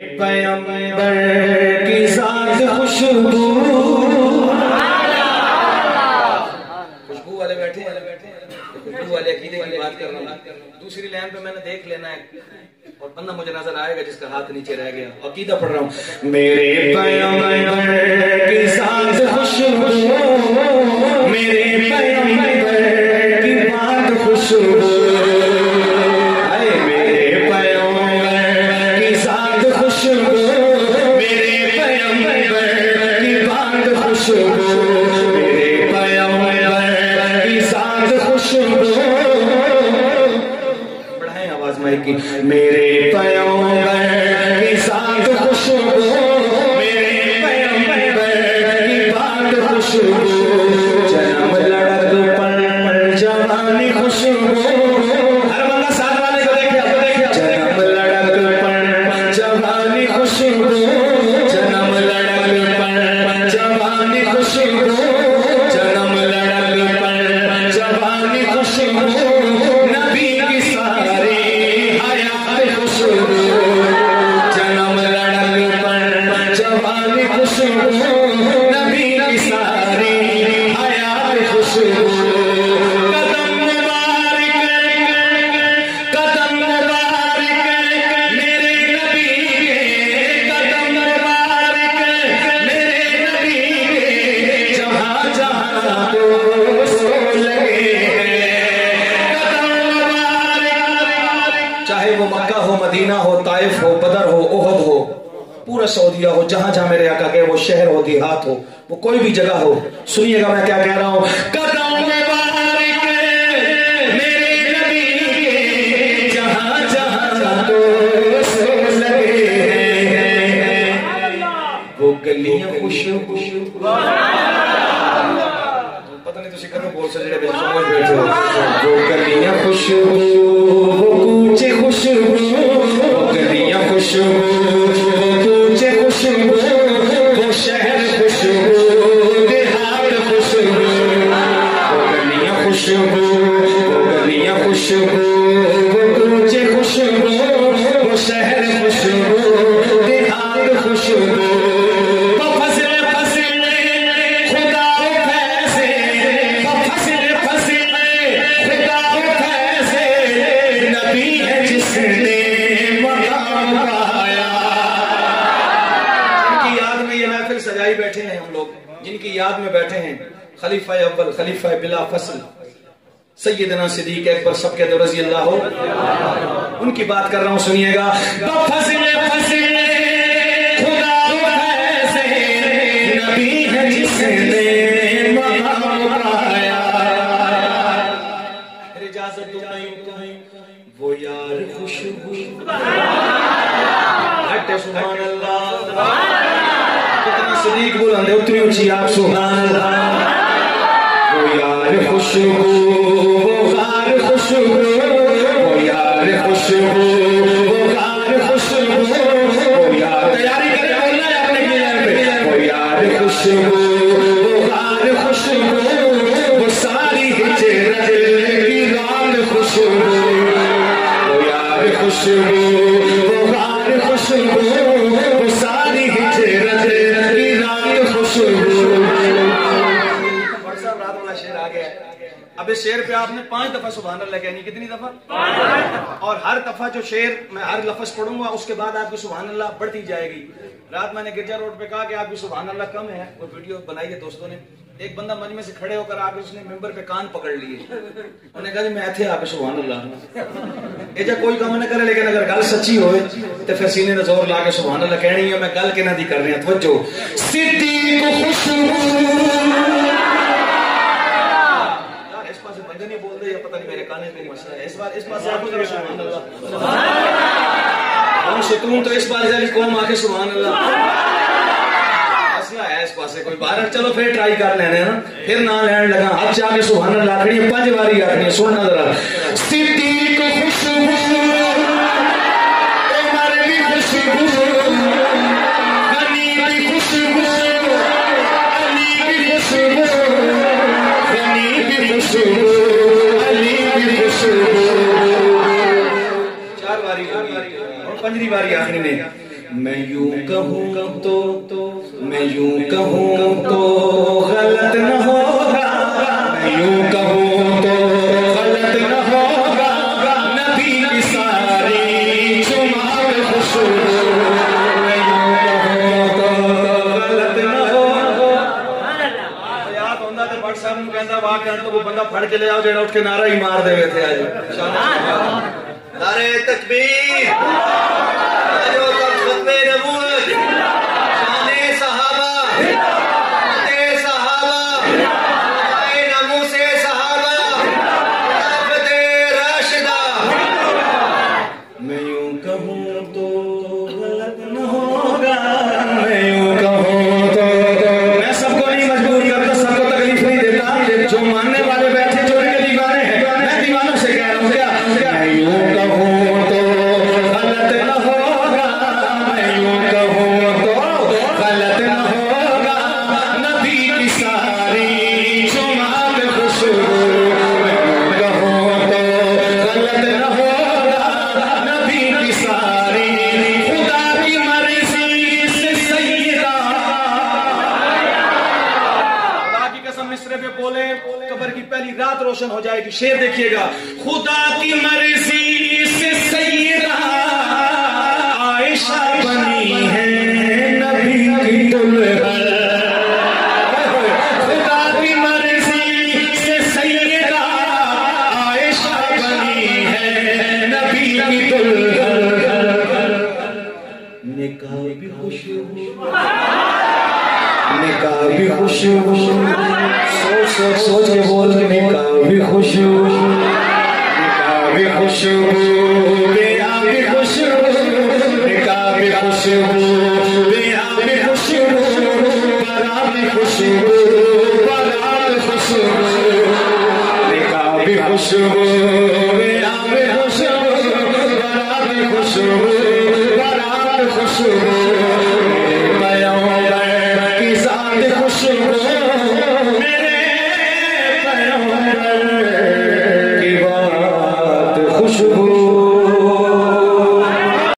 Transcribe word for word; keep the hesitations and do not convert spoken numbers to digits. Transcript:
पैगंबर की साथ खुशबू खुशबू वाले बैठे वाले बैठे खुशबू वाले अकीदे की बात कर रहा हूँ। दूसरी लाइन पे मैंने देख लेना है और बंदा मुझे नजर आएगा जिसका हाथ नीचे रह गया। अकीदा पढ़ रहा हूँ। मेरे पैगंबर की साथ खुशबू, मेरे पैगंबर की बात खुशबू, मेरे पैगंबर के साथ खुशबू, मेरे पैगंबर की बात खुशबू, जन्म लड़कपन जवानी खुशबू। हर बंदा साथ वाले को देखिए, देखिए जन्म लड़कपन जवानी खुशबू, जन्म लड़कपन जवानी खुशबू, जन्म लड़कपन जवानी खुशबू, नबी की सारी जन्म लड़कपन जवानी खुशबू, नबी की सारी हयात खुशबू। कदम मुबारक कदम मुबारक मेरे नबी के, कदम मुबारक मेरे नबी के, जहाँ जहाँ तो सो लगे कदम मुबारक। चाहे वो मक्का हो, मदीना हो, ताइफ हो, बदर हो, ओहद हो, पूरा सऊदिया हो, जहां जहां मेरे आका गए, वो शहर हो, देहात हो, वो कोई भी जगह हो, सुनिएगा मैं क्या कह रहा हूं। कदम मुबारक मेरे नबी के, जहां जहां तो सो लगे हैं, वो गलियां खुशबू। पता नहीं तुसी कदों बोल सकदे जेड़े समझ बैठे हो। वो गलियां खुशबू, वो कूचे खुशबू, वो गलियां खुशबू, वो कूचे खुशबू, वो शहर खुशबू, देहात खुशबू। वो गलियां खुशबू, वो गलियां खुशबू, वो कूचे खुशबू, वो शहर खुशबू, देहात खुशबू। सजाई बैठे हैं हम लोग, जिनकी याद में बैठे हैं, खलीफा अव्वल, खलीफा बिला फसल, सैयदना सिद्दीक अकबर सबके दो रज़ी अल्लाह हो, उनकी बात कर रहा हूं, सुनिएगा। फसले फसले खुदा ऐसे नबी है जिसने मकाम पाया, इजाजत दो नहीं वो यार खुशबू। हटे सुभान अल्लाह, सिद्दीक बुलंद है उतनी ऊंची आप सुभान अल्लाह। वो यार खुशबू, वो गार खुशबू, वो यार खुशबू, वो गार खुशबू, वो यार तैयारी करे बोलना है अपने गिलार पे। वो यार खुशबू, वो गार खुशबू, वो सारी हिजरत की रात खुशबू। वो यार खुशबू, वो गार खुशबू, वो सारी हिजरत अब इस शेर पे आपने पांच दफा सुभान अल्लाह कहनी। कितनी दफा? और हर दफा जो शेर मैं हर लफ्ज पढ़ूंगा उसके बाद आपकी सुभान अल्लाह बढ़ती जाएगी। रात मैंने गिरजा रोड पे कहा कि आपकी सुभान अल्लाह कम है, वो वीडियो बनाई है दोस्तों ने। एक बंदा मंच में से खड़े होकर आके उसने मेंबर पे कान पकड़ लिए, उन्होंने कहा जी मैं थे आप सुभान अल्लाह ये जो कोई काम न करे, लेकिन अगर गल सच्ची हो तो फिर सीने में जोर ला के सुभान अल्लाह कहनी है। मैं गल के ना दी कर रहे हैं, तवज्जो। सिद्दीक खुशबू, इस पास बंदे नहीं बोल रहे या पता नहीं मेरे कान में मसला है। इस बार इस पास आपको जरा सुभान अल्लाह, हम सुकून तो इस बार जाली कौम आके सुभान अल्लाह है। इस पास कोई बाहर चलो फिर ट्राई कर लेने ना, फिर ना लैंड लगा हाथ जाके सुभान अल्लाह आखनी पांच बारी आखनी। सुनना जरा। सिद्दीक खुशबू, उमर की खुशबू, गनी की खुशबू, अली की खुशबू, गनी की खुशबू, अली की खुशबू। चार बारी और पंजरी बारी आखनी में। मैं यूं कहूँ तो मैं यूं कहूँ तो गलत न होगा, मैं यूं कहूँ तो गलत न होगा, नबी की सारी जुमात खुशबू, मैं यूं कहूँ तो गलत न होगा। याद होंदा ते भट्ट साहब नूं कहंदा वाह कहण तो वो बंदा फड़ के ले आओ जेड़ा उठ के नारा ही मार देवे थे आज। नारे तकबीर, रोशन हो जाएगी। शेर देखिएगा, खुदा की मर्जी से सैयदा आयशा बनी है नबी की दुल्हन, खुदा की मर्जी से सैयदा आयशा बनी है नबी की दुल्हन। निकाह भी खुशबू, निकाह भी खुशबू, सोच सोच सोच के बोल के निकाह भी खुशबू, निकाह भी खुशबू, बेहा भी खुशबू, निकाह भी खुशबू, बेहा भी खुशबू, बरा भी खुशबू, बरा भी खुशबू, निकाह भी खुशबू, बेहा भी खुशबू, बरा भी खुशबू, बरा भी खुशबू, पैगंबर की ज़ात खुशबू, खुशबू।